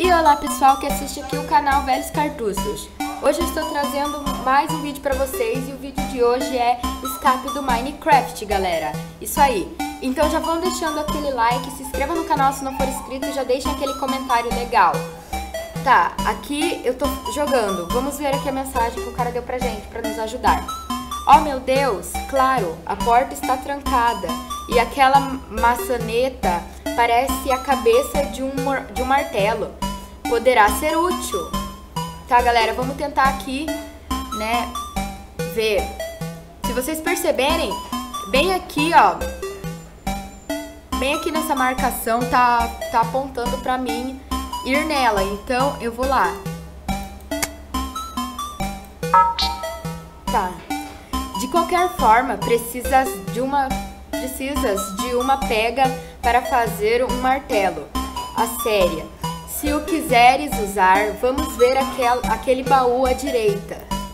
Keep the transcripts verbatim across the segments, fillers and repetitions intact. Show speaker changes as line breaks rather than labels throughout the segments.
E olá pessoal que assiste aqui o canal Velhos Cartuchos. Hoje eu estou trazendo mais um vídeo pra vocês e o vídeo de hoje é escape do Minecraft, galera. Isso aí. Então já vão deixando aquele like, se inscreva no canal se não for inscrito e já deixem aquele comentário legal. Tá, aqui eu tô jogando. Vamos ver aqui a mensagem que o cara deu pra gente, pra nos ajudar. Oh meu Deus, claro, a porta está trancada e aquela maçaneta parece a cabeça de um, de um martelo. Poderá ser útil. Tá, galera, vamos tentar aqui, né, ver. Se vocês perceberem, bem aqui, ó, bem aqui nessa marcação tá, tá apontando pra mim ir nela. Então, eu vou lá. Tá. De qualquer forma, precisas de uma, precisas de uma pega para fazer um martelo. A séria. Se o quiseres usar, vamos ver aquel, aquele baú à direita.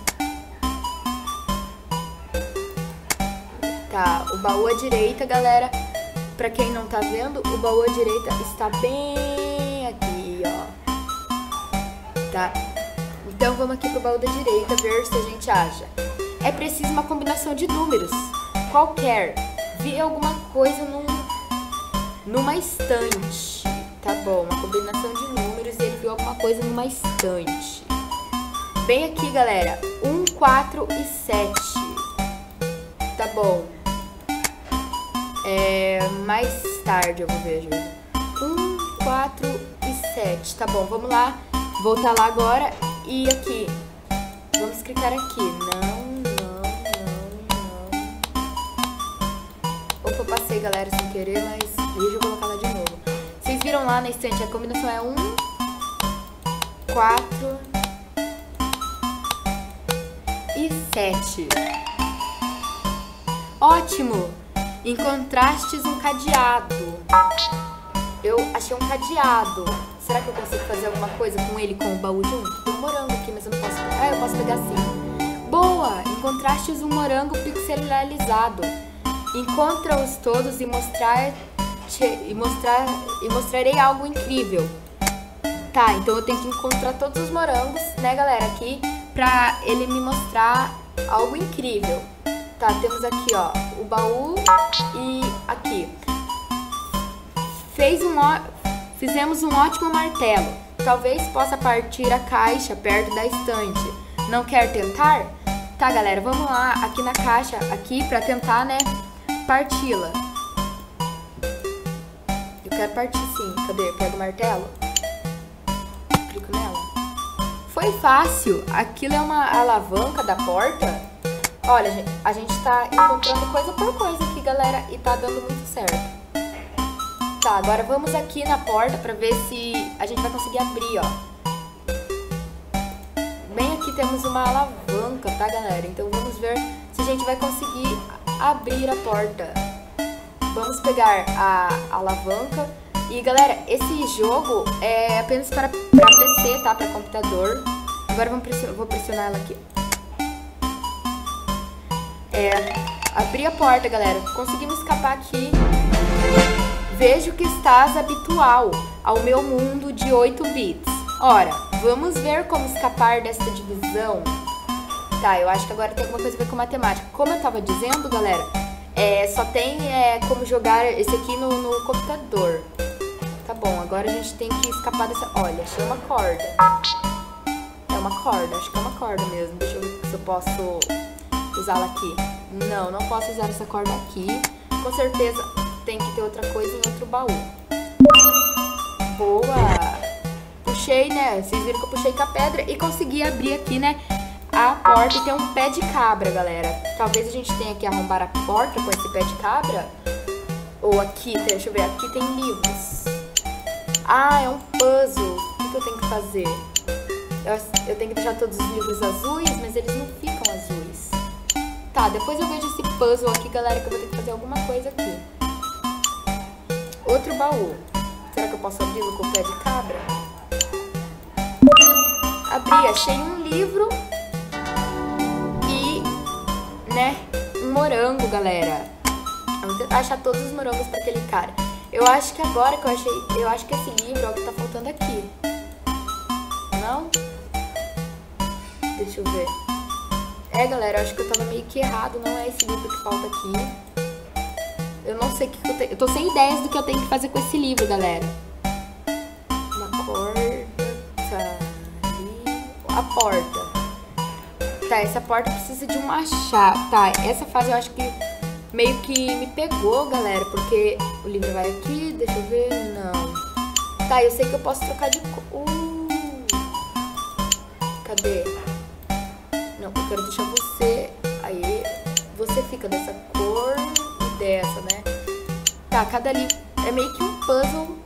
Tá, o baú à direita, galera. Pra quem não tá vendo, o baú à direita está bem aqui, ó. Tá? Então vamos aqui pro baú da direita ver se a gente acha. É preciso uma combinação de números. Qualquer. Vi alguma coisa num, numa estante. Tá bom, uma combinação de números e ele viu alguma coisa numa estante. Bem aqui, galera. um, quatro e sete. Tá bom. É, mais tarde eu vou ver. um, quatro e sete. Tá bom, vamos lá. Voltar lá agora. E aqui. Vamos clicar aqui. Não, não, não, não. Opa, passei, galera, sem querer, mas deixa eu colocar lá de novo. Vocês viram lá na estante, a combinação é um, quatro e sete. Ótimo! Encontrastes um cadeado. Eu achei um cadeado. Será que eu consigo fazer alguma coisa com ele, com o baú junto? Tem um morango aqui, mas eu não posso pegar. Ah, eu posso pegar sim. Boa! Encontrastes um morango pixelizado. Encontra-os todos e mostrar... E, mostrar, e mostrarei algo incrível. Tá, então eu tenho que encontrar todos os morangos, né, galera, aqui, pra ele me mostrar algo incrível. Tá, temos aqui, ó, o baú e aqui. Fez um, fizemos um ótimo martelo. Talvez possa partir a caixa perto da estante. Não quer tentar? Tá, galera, vamos lá, aqui na caixa, aqui, pra tentar, né, parti-la. Quero partir sim. Cadê? Pega o martelo. Clico nela. Foi fácil. Aquilo é uma alavanca da porta. Olha, gente, a gente tá encontrando coisa por coisa aqui, galera. E tá dando muito certo. Tá, agora vamos aqui na porta pra ver se a gente vai conseguir abrir, ó. Bem aqui temos uma alavanca, tá, galera? Então vamos ver se a gente vai conseguir abrir a porta. Vamos pegar a alavanca. E galera, esse jogo é apenas para, para P C, tá? Para computador. Agora vamos pressionar, vou pressionar ela aqui. É, abri a porta, galera. Conseguimos escapar aqui. Vejo que estás habitual ao meu mundo de oito bits. Ora, vamos ver como escapar desta divisão. Tá, eu acho que agora tem alguma coisa a ver com matemática. Como eu tava dizendo, galera, É, só tem é, como jogar esse aqui no, no computador. Tá bom, agora a gente tem que escapar dessa... Olha, achei uma corda. É uma corda, acho que é uma corda mesmo. Deixa eu ver se eu posso usá-la aqui. Não, não posso usar essa corda aqui. Com certeza tem que ter outra coisa em outro baú. Boa! Puxei, né? Vocês viram que eu puxei com a pedra e consegui abrir aqui, né? A porta e tem um pé de cabra, galera. Talvez a gente tenha que arrombar a porta com esse pé de cabra. Ou aqui, deixa eu ver, aqui tem livros. Ah, é um puzzle. O que, que eu tenho que fazer? Eu, eu tenho que deixar todos os livros azuis, mas eles não ficam azuis. Tá, depois eu vejo esse puzzle aqui, galera, que eu vou ter que fazer alguma coisa aqui. Outro baú. Será que eu posso abri-lo com o pé de cabra? Abri, achei um livro. Né? Um morango, galera. Vamos tentar achar todos os morangos pra aquele cara. Eu acho que agora que eu achei... Eu acho que esse livro é o que tá faltando aqui. não? Deixa eu ver. É, galera, eu acho que eu tava meio que errado. Não é esse livro que falta aqui. Eu não sei o que, que eu tenho. Eu tô sem ideias do que eu tenho que fazer com esse livro, galera. Uma corda. Tá. Ali. A porta. Tá, essa porta precisa de uma chave. Tá, essa fase eu acho que meio que me pegou, galera. Porque o livro vai aqui. Deixa eu ver. Não. Tá, eu sei que eu posso trocar de cor. Uh. Cadê? Não, eu quero deixar você. Aí, você fica dessa cor e dessa, né? Tá, cada livro é meio que um puzzle.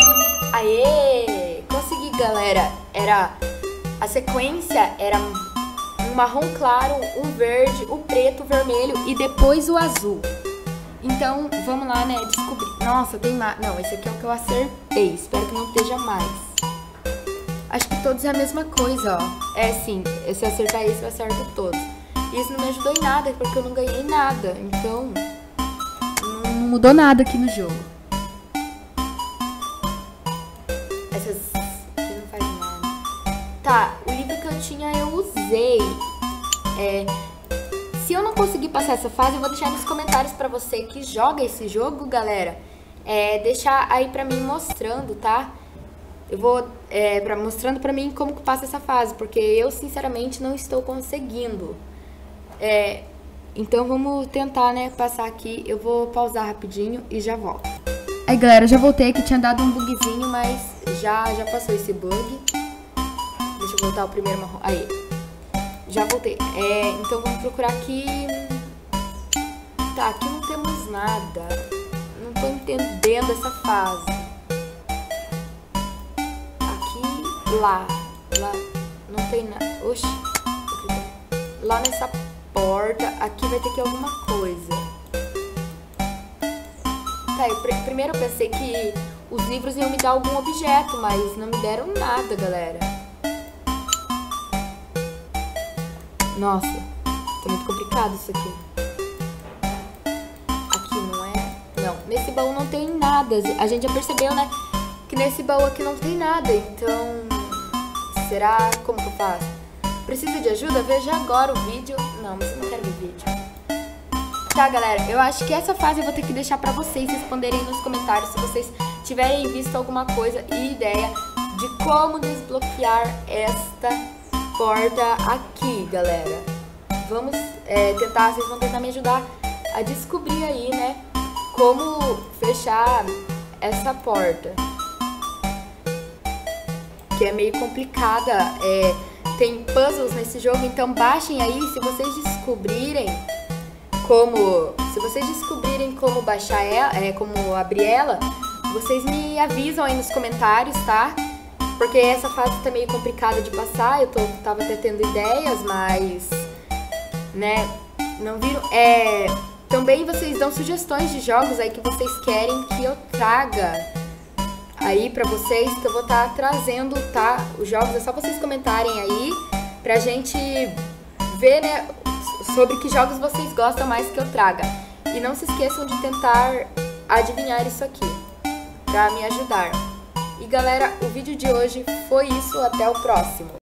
Aê! Consegui, galera. Era... A sequência era um marrom claro, um verde, o preto, o vermelho e depois o azul. Então, vamos lá, né? Descobrir. Nossa, tem mais. Não, esse aqui é o que eu acertei. Espero que não esteja mais. Acho que todos é a mesma coisa, ó. É, sim. Se eu acertar esse, eu acerto todos. E isso não me ajudou em nada, porque eu não ganhei nada. Então, não mudou nada aqui no jogo. Essas aqui não faz nada. Tá, o livro que eu tinha eu usei. É... Se eu não conseguir passar essa fase, eu vou deixar nos comentários pra você que joga esse jogo, galera. É, deixar aí pra mim mostrando, tá? Eu vou é, pra, mostrando pra mim como que passa essa fase, porque eu, sinceramente, não estou conseguindo. É, então, vamos tentar, né, passar aqui. Eu vou pausar rapidinho e já volto. Aí, galera, já voltei, que tinha dado um bugzinho, mas já, já passou esse bug. Deixa eu voltar o primeiro marrom. Aí. Já voltei. É, então vamos procurar aqui. Tá, aqui não temos nada. Não tô entendendo essa fase. Aqui, lá. Lá não tem nada. Oxi. Lá nessa porta. Aqui vai ter que ir alguma coisa. Tá, eu, primeiro eu pensei que os livros iam me dar algum objeto, mas não me deram nada, galera. Nossa, tá muito complicado isso aqui. Aqui não é? Não, nesse baú não tem nada. A gente já percebeu, né? Que nesse baú aqui não tem nada. Então, será? Como que eu faço? Precisa de ajuda? Veja agora o vídeo. Não, mas eu não quero ver vídeo. Tá, galera, eu acho que essa fase eu vou ter que deixar pra vocês responderem nos comentários se vocês tiverem visto alguma coisa e ideia de como desbloquear esta porta aqui, galera. Vamos é, tentar, vocês vão tentar me ajudar a descobrir aí, né, como fechar essa porta, que é meio complicada. É, tem puzzles nesse jogo, então baixem aí. Se vocês descobrirem como, se vocês descobrirem como baixar ela, é, como abrir ela, vocês me avisam aí nos comentários, tá? Porque essa fase tá meio complicada de passar. Eu tô, tava até tendo ideias, mas, né, não viram. É, também vocês dão sugestões de jogos aí que vocês querem que eu traga aí pra vocês, que eu vou estar tá trazendo, tá? Os jogos, é só vocês comentarem aí pra gente ver, né, sobre que jogos vocês gostam mais que eu traga. E não se esqueçam de tentar adivinhar isso aqui, pra me ajudar. E galera, o vídeo de hoje foi isso, até o próximo.